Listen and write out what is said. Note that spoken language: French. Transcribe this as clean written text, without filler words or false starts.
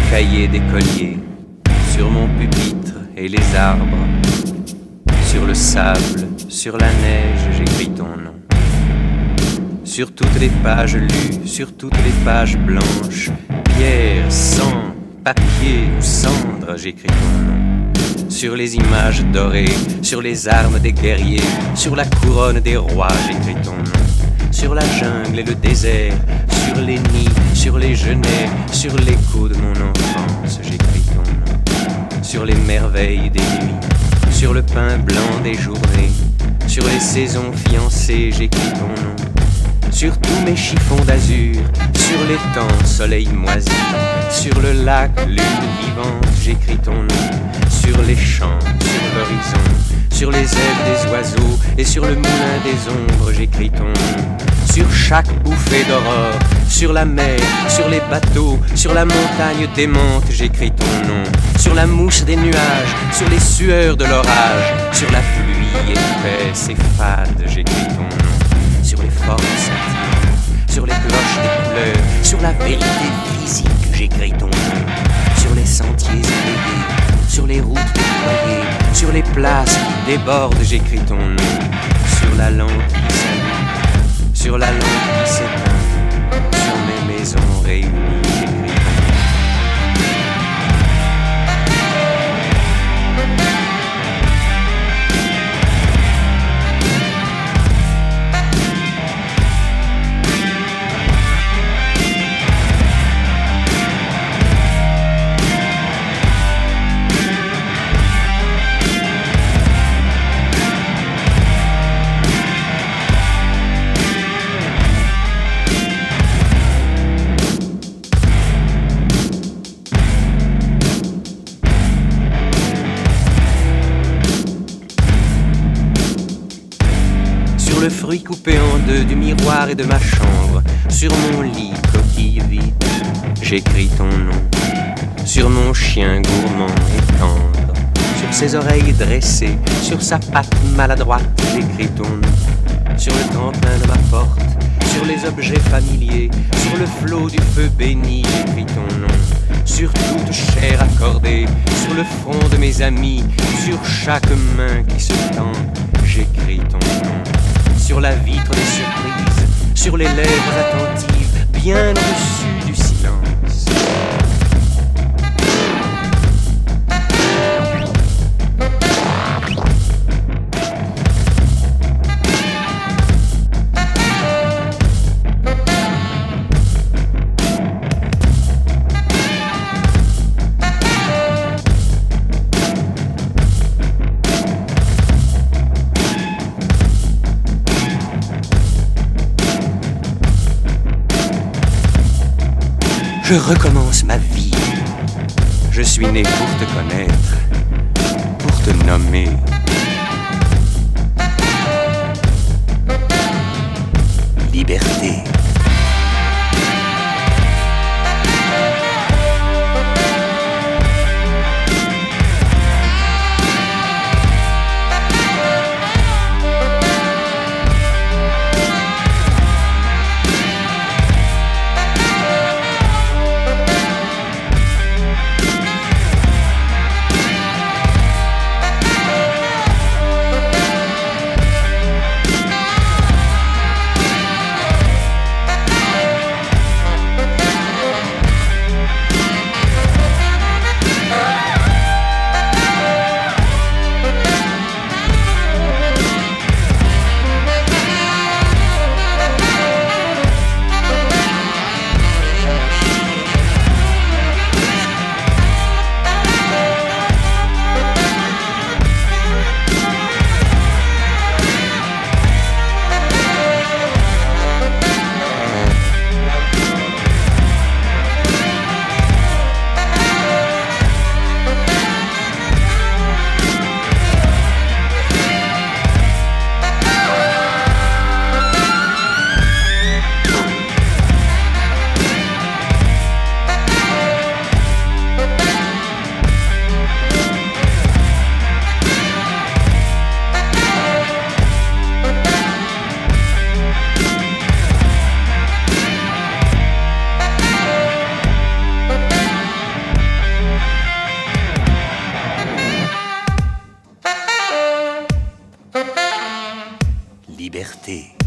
cahier d'écolier, sur mon pupitre et les arbres, sur le sable, sur la neige, j'écris ton nom. Sur toutes les pages lues, sur toutes les pages blanches, pierre, sang, papier ou cendre, j'écris ton nom. Sur les images dorées, sur les armes des guerriers, sur la couronne des rois, j'écris ton nom. Sur la jungle et le désert, sur les nids, sur les genêts, sur l'écho de mon enfance, j'écris ton nom. Sur les merveilles des nuits, sur le pain blanc des journées, sur les saisons fiancées, j'écris ton nom. Sur tous mes chiffons d'azur, sur l'étang, soleil moisi, sur le lac, lune vivante, j'écris ton nom. Sur les champs, sur l'horizon, sur les ailes des oiseaux et sur le moulin des ombres, j'écris ton nom. Sur chaque bouffée d'aurore, sur la mer, sur les bateaux, sur la montagne démente, j'écris ton nom. Sur la mousse des nuages, sur les sueurs de l'orage, sur la pluie épaisse et fade, j'écris ton nom. Sur les formes scintillantes, sur les cloches des couleurs, sur la vérité physique, j'écris ton nom. Sur les sentiers éveillés, sur les routes déployées, sur les places qui débordent, j'écris ton nom. Sur la lampe qui s'allume, sur la lampe qui s'éteint, sur mes maisons réunies, j'écris ton nom. Sur le fruit coupé en deux du miroir et de ma chambre, sur mon lit coquille vide, j'écris ton nom. Sur mon chien gourmand et tendre, sur ses oreilles dressées, sur sa patte maladroite, j'écris ton nom. Sur le tremplin de ma porte, sur les objets familiers, sur le flot du feu béni, j'écris ton nom. Sur toute chair accordée, sur le front de mes amis, sur chaque main qui se tend, j'écris ton nom. Sur la vitre des surprises, sur les lèvres attentives, bien au-dessus du silence. Je recommence ma vie. Je suis né pour te connaître, pour te nommer. Liberté. T.